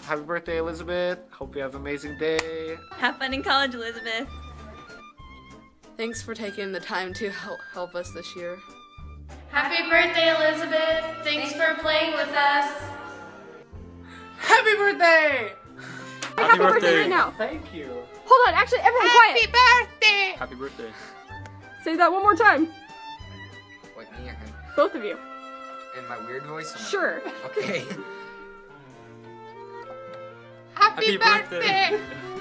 Happy birthday, Elizabeth. Hope you have an amazing day. Have fun in college, Elizabeth. Thanks for taking the time to help us this year. Happy birthday, Elizabeth. Thanks for playing with us. Happy birthday! Happy birthday right now. Thank you. Hold on, actually, everyone quiet. Birthday! Happy birthday. Say that one more time. What, me or him? Both of you. In my weird voice? Sure. Okay. Happy Happy birthday. birthday!